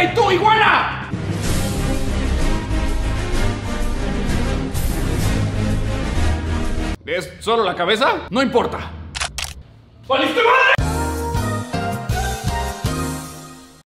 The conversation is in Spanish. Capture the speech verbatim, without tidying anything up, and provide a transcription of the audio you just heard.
¡Ey, tú, iguana! ¿Es solo la cabeza? No importa. ¡Valiste madre!